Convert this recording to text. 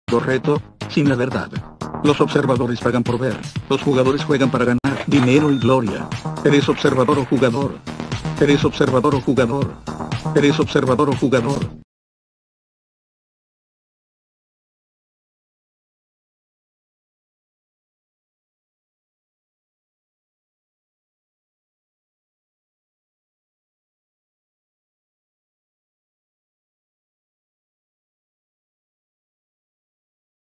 reto, sin la verdad. Los observadores pagan por ver, los jugadores juegan para ganar dinero y gloria. ¿Eres observador o jugador? ¿Eres observador o jugador? ¿Eres observador o jugador?